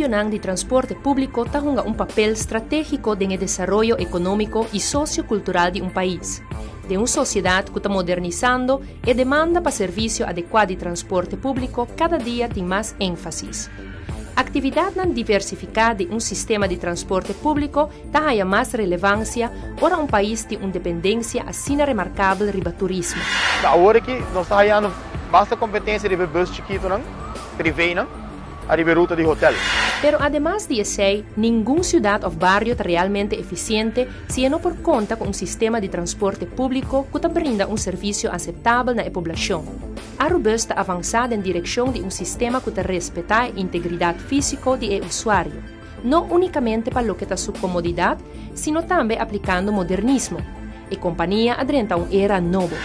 servicio de transporte público juega un papel estratégico en el desarrollo económico y sociocultural de un país, de una sociedad que está modernizando y demanda para servicio adecuado de transporte público cada día tiene más énfasis. Actividad diversificada de un sistema de transporte público da más relevancia ahora un país de una dependencia así remarcable riba turismo. Ahora que nos está hallando bastante competencia de bus chiquito, privado, a ruta de hotel. Pero además de eso, ninguna ciudad o barrio está realmente eficiente si no por conta con un sistema de transporte público que brinda un servicio aceptable a la población. Arubus está avanzada en dirección de un sistema que respeta la integridad física del usuario, no únicamente para lo que está su comodidad, sino también aplicando modernismo. La compañía adentra una era nueva.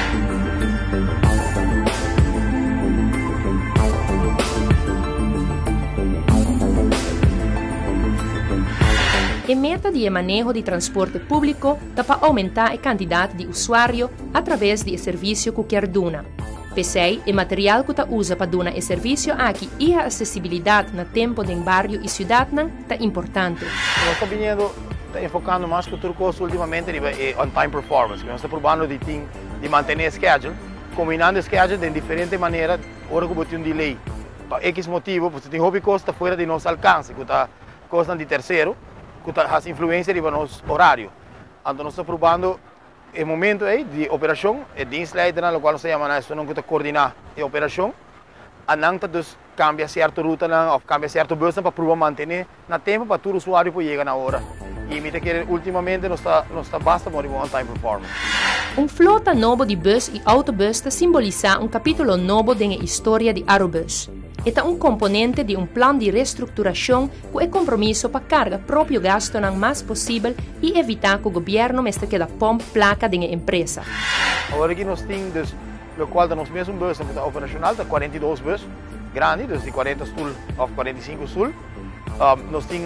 La meta de manejo de transporte público es para aumentar la cantidad de usuarios a través del servicio que quiere dar. Pesei, el material que usa para dar el servicio aquí y la accesibilidad en el tiempo del barrio y ciudad es importante. Estamos enfocando más que otras cosas últimamente en on-time performance. Estamos probando de mantener el schedule, combinando el schedule de diferentes maneras. Ahora que tenemos un delay, por X motivo, pues tem hobby costa fuera de nuestro alcance, que está costa de tercero, que has influência de nosso horário. Então nós estamos probando o momento de operação, o dienstleider, no qual nós chamamos isso, não que coordenar a operação, a não cambia certa ruta ou cambia certo bus para provar manter na tempo para todo usuário poder chegar na hora. E mira que ultimamente nós está basta para on time performance. Flota nova de bus e autobus simboliza capítulo novo da história de Arubus. É componente de plano de reestruturação que é compromisso para carga próprio gasto o mais possível e evitar que o governo mestre que pompe placa da empresa. Agora que nós temos, o qual da nosso mesmo bus está operacional, está 42 bus, grande, de 40 stool ou 45 stool. Nós temos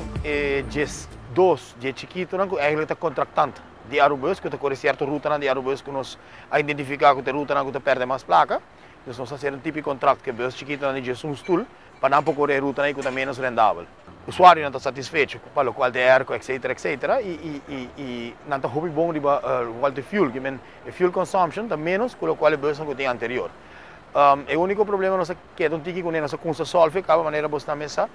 2 de chiquito, que é está contratante de Arubus, que está correndo certa ruta de Arubus que nós identificamos que a ruta que perde mais placa. Nós vamos fazer típico contrato que o bus chiquito não é um stool, para não correr ruta que está menos rendável. O usuário não está satisfeito com o qual de erco, etc. E não está muito bom de fuel, que o fuel consumption está menos com o qual o bus não tem anterior. O único problema é que um tiki com nossa conta solve, cada maneira você está mesa,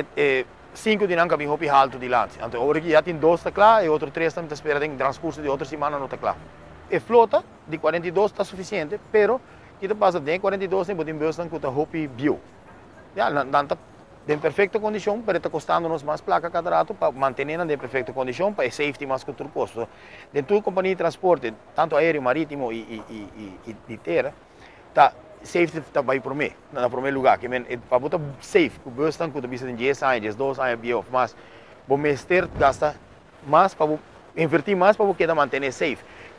5 de não cabe muito alto de lance. Então agora que já tem 2 está claro e outro 3 está esperando em transcurso de outra semana não está claro. A flota de 42 está suficiente, pero que passa de 42 tem um bus que está hopi bio. Já não está em perfeita condição, mas está custando-nos mais placa cada rato para manter em perfeita condição, para safety mais que outro custo. Dentro da companhia de transporte, tanto aéreo, marítimo e terra, tá safety está vai para mim, no primeiro lugar, que para botar safe, o bus está com de 10 anos, 12 anos bio, mas o mestre gasta mais para invertir mais para que manter safe.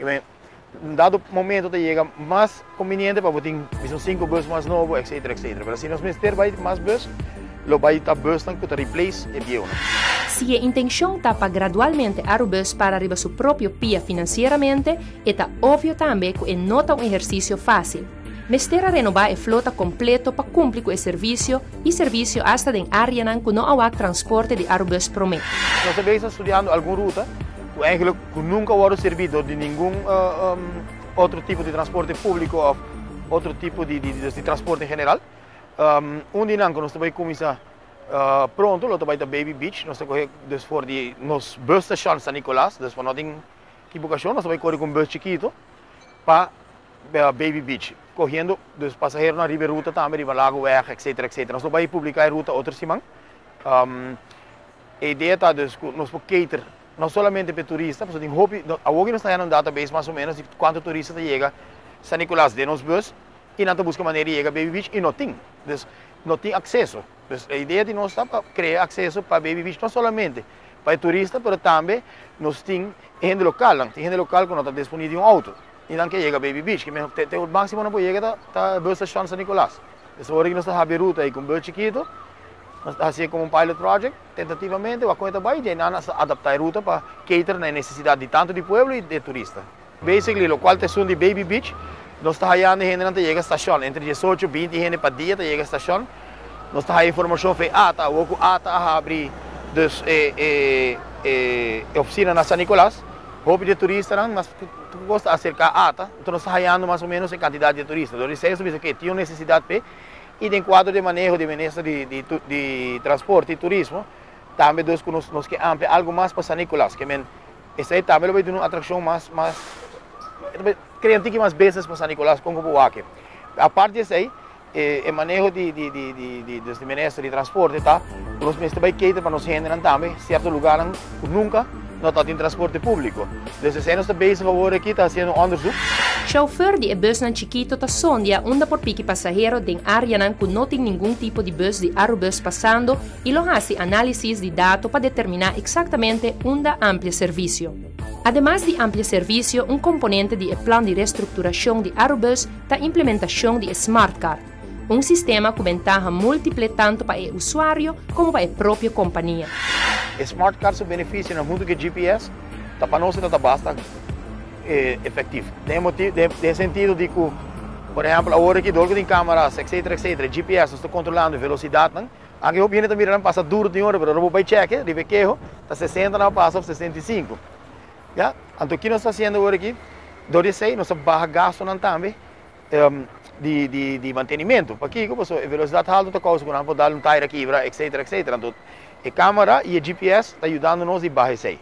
Em dado momento chega mais conveniente para botar 5 buses mais novos, etc. Mas se nós mestre vai mais bus, lo vai estar bus que está replace e bio. Se a intenção está para gradualmente Arubus para arriba seu próprio pia financeiramente, é óbvio também que não é um exercício fácil. Mestre renovar a flota completo para cumprir com o serviço e serviço hasta em área que não há transporte de Arubus promete. Nós estamos estudando alguma ruta que nunca há servido de nenhum outro tipo de transporte público ou outro tipo de transporte em geral. Dia que nós vamos começar pronto, nós vamos para Baby Beach, nós vamos for de nos bus station San Nicolás, para não ter equivocação, nós vamos correr com um bus chiquito para Baby Beach, correndo dos passageiros na riba ruta também, de Lago Weg, etc. Nós vamos publicar a ruta outra semana. A ideia está de nós vamos cater não somente para turistas, mas agora nós temos um database mais ou menos de quantos turistas chegam a San Nicolás de nos bus e não busca maneira de chegar a Baby Beach e não tem. Não tem acesso. A ideia de nós é para criar acesso para Baby Beach, não somente para turistas, mas também nós temos gente local. Tem gente local que não está disponível um auto. E não quer chegar a Baby Beach, que o máximo não pode chegar a bus station San Nicolás. Então, agora que nós estamos a ruta aí com um bus chiquito, nós estamos assim como um pilot project, tentativamente, a coisa vai e nós adaptar a ruta para cater na necessidade de tanto de pueblo e de turista. Basically, o qual é de Baby Beach, nós estamos olhando gente não chega à estação, entre 18 e 20 gente para dia chega à estação, nós temos a informação que ata, o que ata abre dus oficina na San Nicolás, houve de turistas, mas gosta de acercar ata, então nós estamos ganhando mais ou menos em quantidade de turistas. Então, isso é que tinha necessidade de e em quadro de manejo de ministra de transporte e turismo, também nós que ampliar algo mais para San Nicolás, que essa aí também vai ter uma atração mais criando mais vezes para San Nicolás com o aqui. A parte disso aí, o manejo de ministra de transporte, tá? Nós também queremos para nós generar também certo lugar nunca não está em transporte público. Desde que nós estamos agora aqui, está fazendo onderzoek. Chauffeur de bus nan chiquito ta sondia onda por pique passageiro den área nan que não tem nenhum tipo de bus de aerobus passando e lo hace análisis de dados para determinar exatamente onde amplia serviço. Además de amplia serviço, um componente do plano de reestruturação de aerobus ta implementação de Smart Card, um sistema que ventaja múltiple tanto para o usuário como para a própria companhia. Smart Card se beneficia no mundo que GPS, tá para nós está bastante efetivo. Tem sentido de que, por exemplo, agora que dolgo tem câmeras, etc, GPS está controlando a velocidade, não? Aqui eu viene também passa duro de hora, mas eu vou check, de vequejo, está 60 não passa 65. Já? Então o que nós está fazendo agora aqui, do nós barra gasto não também de mantenimento. Para aqui, como a velocidade alta está causa quando vou dar um tire aqui, etc. Então a câmera e a GPS está ajudando-nos a barra isso aí.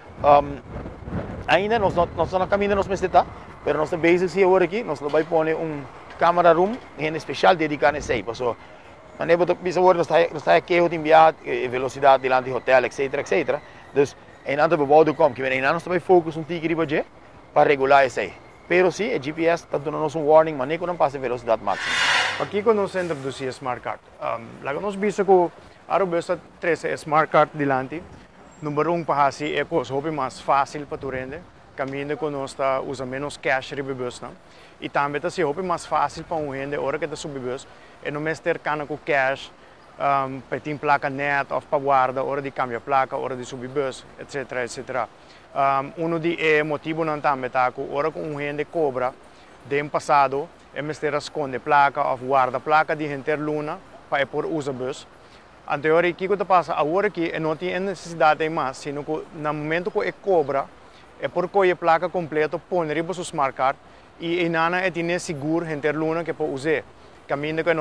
Ainda nós estamos caminhando nos meses, mas nós estamos basics agora aqui, nós vamos pôr câmera room em especial dedicado a isso aí. Porque nós estamos aqui a enviar velocidade diante do hotel, etc. Então, em antes de bebaudo como, que nós estamos focus tigre para regular isso aí. Pero sim, o GPS está dando-nos warning, mas nem quando passa a velocidade máxima. Aqui quando nós introduzimos a Smart Card, nós vimos que o aerobus traz a Smart Card diante. Número 1 para assim é coisa mais fácil para tu render, caminho que nós está usa menos cash ribe bus, não? E também está se mais fácil para render hora que está subir bus, e não mais ter cana com cash, para ter placa net ou para guarda, hora de cambiar placa, hora de subir bus, etc. Um dos motivos não também tá que hora que rende cobra, de passado, é mais ter esconde placa ou guarda placa de gente luna para por usa bus. Anterior, o que passa agora que não tem necessidade mais, sino que no momento que cobra, é porque a placa completa põe riba o Smart Card e nana é tem seguro gente luna que pode usar. Caminho que não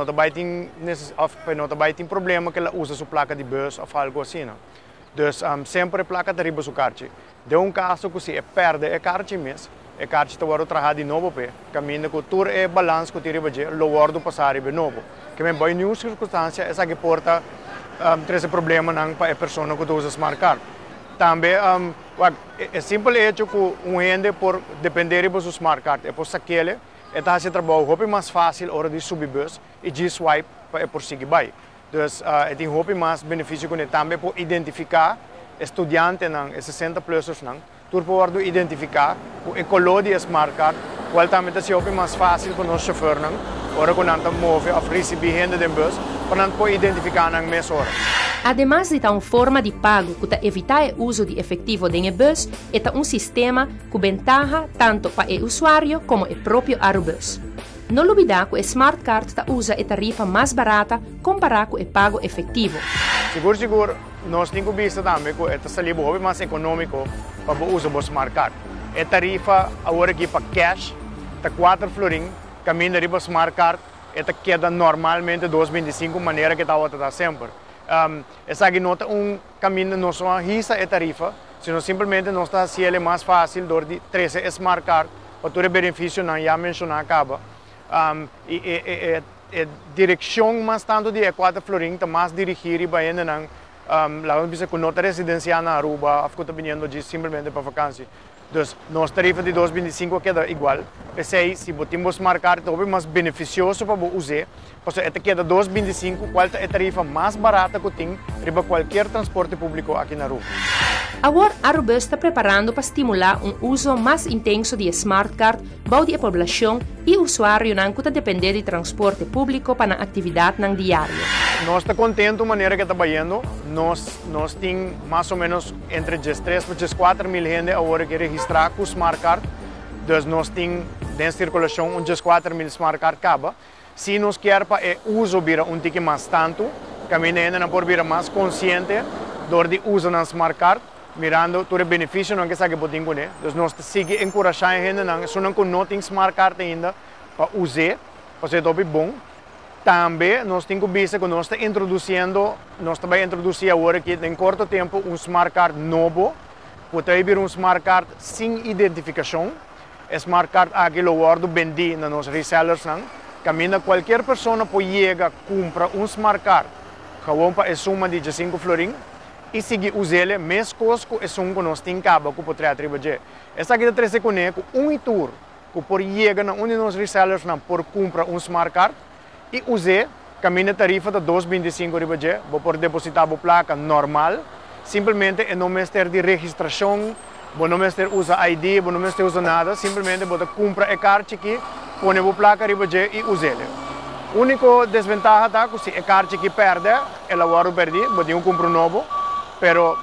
vai ter problema que ela usa sua placa de bus ou algo assim. Então, sempre a placa está riba o cartão. De caso que se perde a cartão mesmo, a cartão está agora trabalhar de novo, caminho que tudo é balanço que riba de, lo guardo passar de novo. Que me vai em nenhuma circunstância essa que porta esse problema para a pessoa que usa Smart Card. Também é simples hecho que gente por depender do Smart Card é por saquele, é tá se trabalho hope mais fácil hora de subir bus e de swipe para por seguir vai. Então tem hope mais benefício que também por identificar estudante não, 60 pluses não, tu pode identificar o color de Smart Card, qual também tá se hope mais fácil para nós chauffeur não, hora que não move ou receber gente de bus para não identificar na mesma hora. Además de uma forma de pago que evita o uso de efetivo de bus, é um sistema que ventaja tanto para o usuário como o próprio aerobus. Não olvidar que o Smart Card usa a tarifa mais barata comparada com o pago efetivo. Seguro, nós temos visto também que é salibo mais econômico para o uso do Smart Card. A tarifa agora aqui para cash está 4 florim, caminho de Smart Card, queda normalmente 2,25 maneira que está sempre. Essa aqui nota caminho não só risa a tarifa, senão simplesmente não está se ele mais fácil do de 13 Smart Card para todo o benefício não já mencionar acaba. E direção mais tanto de 4 florim está mais dirigida para ainda não lá bisa com nota residencial na Aruba, fico vindo de simplesmente para vacância. Então, nossa tarifa de 2,25 queda igual. Pensei, se botamos marcar, é mais beneficioso para usar. Porque esta queda 2,25, qual é a tarifa mais barata que tem para qualquer transporte público aqui na Aruba. Agora, a Aruba está preparando para estimular uso mais intenso de Smart Card para a população e usuário que depender de transporte público para a atividade diária. Nós estamos contentes da maneira que está indo. Nós temos mais ou menos entre 3 e 4 mil gente agora que registrar com o Smart Card. Então, nós temos em circulação 4 mil Smart Card acaba. Se nós queremos uso bira tique mais tanto, caminha ainda por bira mais consciente, dor de uso na smart card, mirando todo o benefício não que sabe poder né. Então nós seguimos encorajando ainda não, só não com noting smart card ainda para usar, para ser top bom. Também nós temos que ver que nós estamos introduzir agora que em curto tempo smart card novo, pode haver smart card sem identificação. Smart card aqui lo guardo vendi na nos resellers não. Caminha qualquer pessoa pode chegar compra smart card, gewoon para a suma de 5 florin e seguir usá-lo mesmo que é suma que nós temos cabo que pode atribuir. Essa aqui é 3 segundos com tour que pode chegar na onde nos resellers não por compra smart card e usar caminha tarifa de 2,25 ribaje, por depositar a placa normal, simplesmente não mais ter de registração, não mais ter usa ID, não mais ter usa nada, simplesmente você compra a carta aqui, põe a placa ribaje e usa-la. A única desvantagem é que se a carta aqui perde, ela vai perder, você compra novo, pero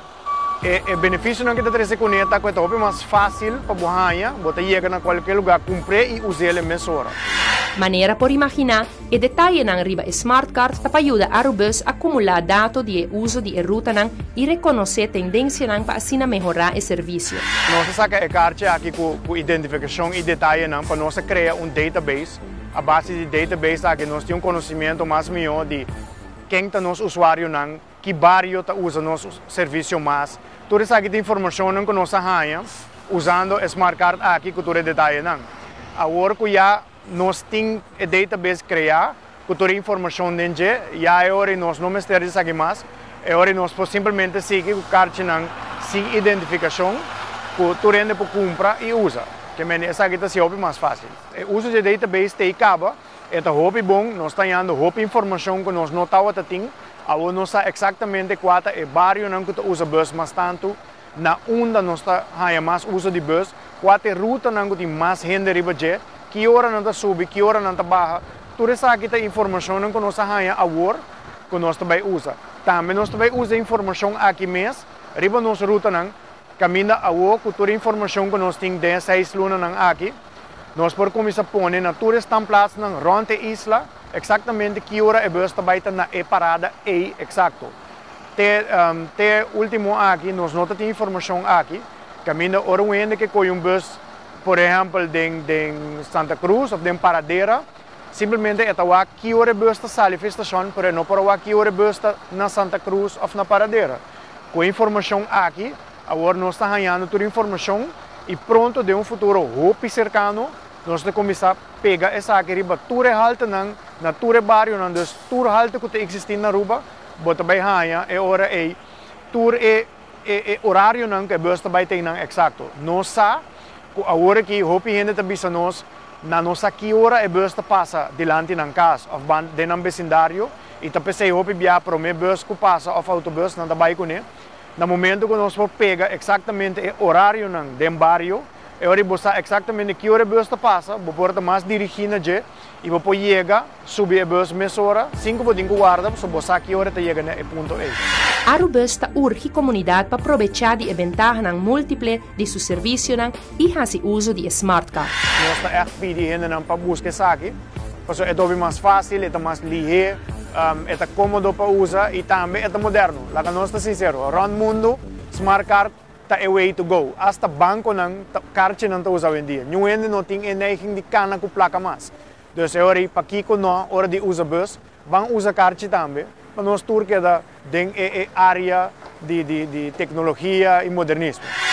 o benefício não é que está 3 segundos, é que é mais fácil para você, você chega a qualquer lugar, comprar e usar a mesma hora. Maneira por imaginar, e detalhe nang riba smart card tapa ayuda a Arubus acumular dados de uso de ruta nang e reconhecer tendência nang para assim melhorar o serviço. Nós saca a carta aqui com identificação e detalhe nang para nós criar database. A base de database aqui nós temos conhecimento mais melhor de quem está nosso usuário nang, que bairro está usa nosso serviço mais. Tudo isso aqui de informação nang que nós arranha usando a smart card aqui com todo detalhe nang. Agora que já nós temos a database criar, com toda a informação dentro, e agora nós não mais temos aqui mais, agora nós podemos simplesmente seguir o cartão sem identificação, que tu rende para comprar e usa. Que essa aqui está mais fácil. O uso de database tem acaba, é bom, nós estamos dando informação que nós não estamos tendo, agora nós sabemos exatamente qual é o bairro que usa bus mais tanto, na onda nós temos mais uso de bus, qual é a ruta que tem mais gente ribaje, que hora não está subindo, que hora não está baixa. Tudo isso aqui é informação que nós temos agora, que nós também usamos. Também nós também usamos informação aqui mesmo, riba nossa ruta, caminha agora com toda a informação que nós temos 16 lunas aqui. Nós podemos começar a pôr na toda esta plaça, ronde a isla, exatamente que hora a bus está na parada e exato. Até último aqui, nós não temos informação aqui, caminha hora onde que coi bus, por exemplo, de Santa Cruz ou de Paradeira, simplesmente é que hora bus está saindo da estação, para não para que hora bus está na Santa Cruz ou na Paradeira. Com a informação aqui, agora nós estamos ganhando toda a informação e pronto, de futuro roupa cercano, nós vamos começar a pegar essa aqui, tudo é alta, na tudo é bairro, tudo é alta que existe na rua, bota bem ganha, é hora é, tudo é horário que a bus também tem exato. Nós sabemos, agora que roupa gente está bisa nós, na nossa que hora a bus passa delante ng casa, ou de ng vecindário, e tá pensei roupa via para o meu bus que passa, ou autobus, não está com ele. No momento que nós pega exatamente o horário do bairro, é hora de mostrar exatamente que hora a bus passa, vou pôr mais dirigida e vou pôr chega, subir a bus mesma hora, 5 minutos guarda, para mostrar que hora está chegando e ponto é. Arubus urge a comunidade para aproveitar de ventajas múltiplas de seu serviço e fazer uso de smart card. Nós estamos pedindo para buscar isso aqui, porque é mais fácil, é mais ligeiro, é cômodo para usar e também é moderno. Lá nós estamos sinceros, around mundo, smart card é a way to go. Hasta banco não carta não está usando em dia. Não ainda não tem energia de cana com placa mais. Então é hora para aqui com nós, hora de usar bus, vão usar carta também. Para nós turque da área de tecnologia e modernismo.